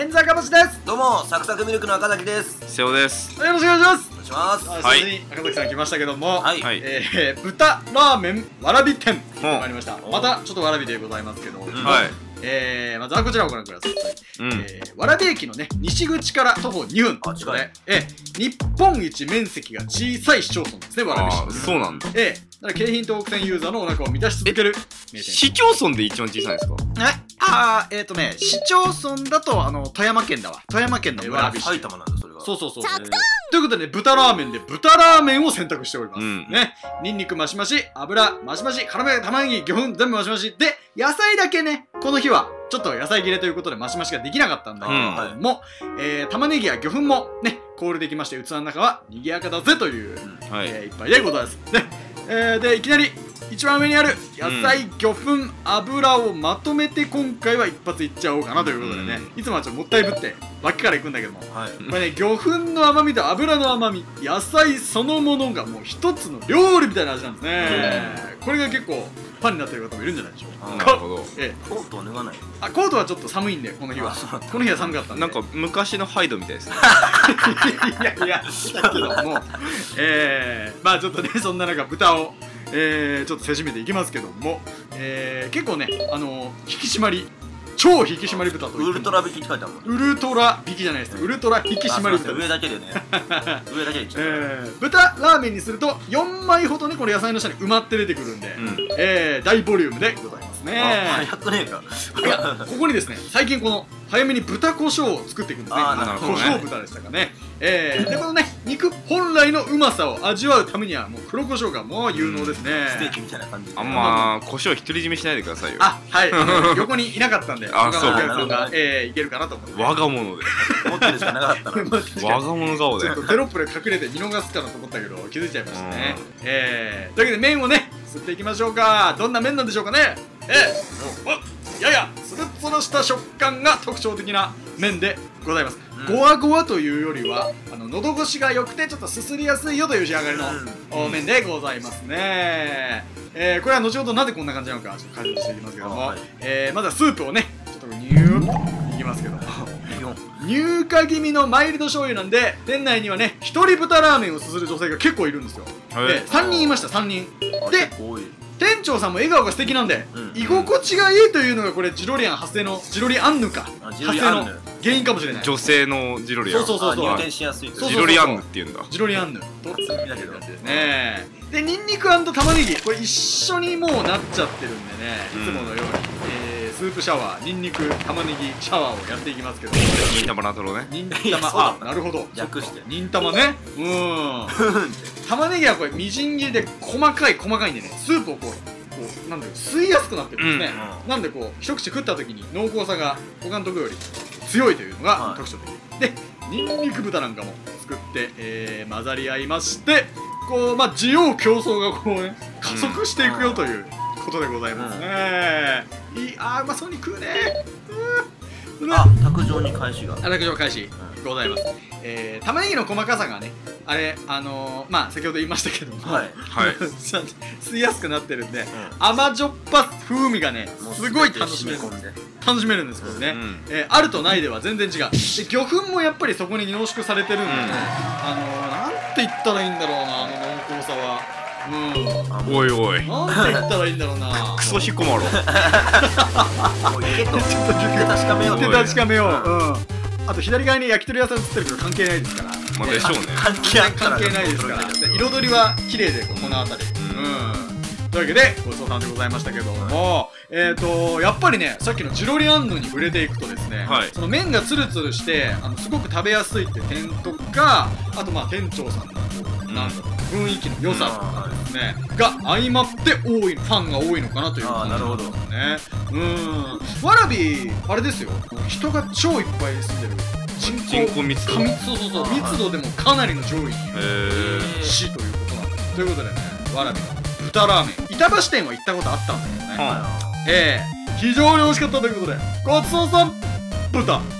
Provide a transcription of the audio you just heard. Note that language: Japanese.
ンザーかましです。 どうも、サクサクミルクの赤崎です。 瀬尾です。 よろしくお願いします。 お願いします。 はい、赤崎さん来ましたけども、 はい、 豚ラーメンわらび店参りました。またちょっとわらびでございますけど、はい。まずはこちらをご覧ください。蕨駅のね、西口から徒歩2分ということで、日本一面積が小さい市町村ですね、蕨市。 そうなんだ。 だから京浜東北線ユーザーのお腹を満たし続ける名店。 市町村で一番小さいんですか？ 市町村だと富山県だわ。富山県の蕨市。 埼玉なんだ、それが。 そう。ということで、豚ラーメンで豚ラーメンを選択しております。ね。ニンニクマシマシ、油マシマシ、辛め、玉ねぎ、魚粉、全部マシマシ。で、野菜だけね、この日は、ちょっと野菜切れということでマシマシができなかったんだけども、玉ねぎや魚粉もね、コールできまして、器の中は賑やかだぜという一杯でございます。で、いきなり、一番上にある野菜、魚粉、油をまとめて今回は一発いっちゃおうかなということでね、いつもはちょっともったいぶって脇からいくんだけども、これね、魚粉の甘みと油の甘み、野菜そのものがもう一つの料理みたいな味なんですね。これが結構ファンになってる方もいるんじゃないでしょうか。 なるほど。 コートは脱がない。 コートはちょっと寒いんで、この日は寒かったんで。 なんか昔のハイドみたいですね。 いやだけども、まあちょっとね、そんな中豚をちょっとせしめていきますけども、結構ね、引き締まり、超引き締まり豚とウルトラ引きって書いてあるもん。 ウルトラ引きじゃないです。ウルトラ引き締まり豚。 上だけでね。上だけでちょっと。 豚ラーメンにすると4枚ほどね、これ野菜の下に埋まって出てくるんで、大ボリュームでございますね。 早くねえか。 いや、ここにですね、最近この早めに豚胡椒を作っていくんですね。胡椒豚でしたかね。で、このね、肉本来のうまさを味わうためには、もう黒胡椒がもう有能ですね。 ステーキみたいな感じで。 あんま胡椒独り占めしないでくださいよ。 はい。横にいなかったんで、 そうお客さんがいけるかなと思って。 我が物で。 持ってるしかなかったな。 我が物顔で。 ちょっとテロップで隠れて見逃すかなと思ったけど、気づいちゃいましたね。というわけで麺をね、すっていきましょうか。どんな麺なんでしょうかね。ややつるつるした食感が特徴的な麺でございます。ゴワゴワというよりは喉越しが良くてちょっとすすりやすいよという仕上がりの麺でございますね。これは後ほどなぜこんな感じなのかちょっと解説していきますけども、まずはスープをねちょっとニューッといきますけども、乳化気味のマイルド醤油なんで、店内にはね一人豚ラーメンをすする女性が結構いるんですよ。3人いました。3人で店長さんも笑顔が素敵なんで、居心地がいいというのがこれジロリアン発生のジロリアンヌか発生の原因かもしれない。 女性のジロリアン。 そう入店しやすい。 ジロリアンヌっていうんだ。 ジロリアンヌとみたいな感じですね。でニンニク&玉ねぎこれ一緒にもうなっちゃってるんでね、いつものようにスープシャワー、ニンニク玉ねぎシャワーをやっていきますけど、 忍たまなとろね。 忍たま、なるほど、 略して忍たまね。玉ねぎはこれみじん切りで細かいんでね、スープをこうなんだろう、吸いやすくなってるんですね。なんでこう一口食った時に濃厚さが他のところより強いというのが特徴的で、ニンニク豚なんかも作って混ざり合いまして、こう需要競争がこうね加速していくよということでございますね。うまそうに食うね。 卓上に返しが。 卓上返しございます。玉ねぎの細かさがね、あれ先ほど言いましたけども、吸いやすくなってるんで、甘じょっぱ風味がねすごい楽しめるんですけどね。あるとないでは全然違う。で魚粉もやっぱりそこに濃縮されてるんで、なんて言ったらいいんだろうな、濃厚さは。 おいおい、 なんて言ったらいいんだろうな。 クソひこまろ。 もう手確かめよう。 手確かめよう。あと左側に焼き鳥屋さん映ってるけど関係ないですから。 まあでしょうね。 関係ないですから。彩りは綺麗でこの辺り。というわけでごちそうさんでございましたけども、やっぱりね、さっきのジロリアンヌに触れていくとですね、その麺がツルツルしてすごく食べやすいって点とか、あと店長さんのなんだろう雰囲気の良さとかですねが相まってファンが多いのかなという感じなんですね。蕨あれですよ、人が超いっぱい住んでる人口密度、 密度でもかなりの上位にいる市ということなんです。ということでね、蕨の豚ラーメン板橋店は行ったことあったんだけどね、非常に美味しかったということでごちそうさん豚。